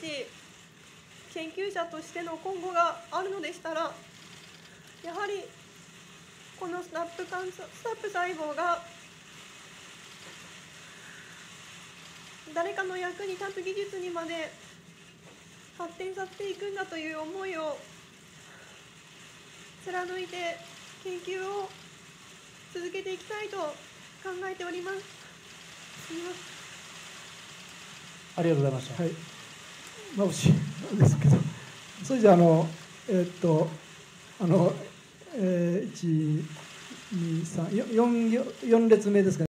研究者としての今後があるのでしたら、やはりこのスナップ細胞が誰かの役に立つ技術にまで発展させていくんだという思いを貫いて研究を続けていきたいと考えております。すみません。 ありがとうございました。はい。まぶしいですけど、それじゃあ1、2、3、4列目ですかね。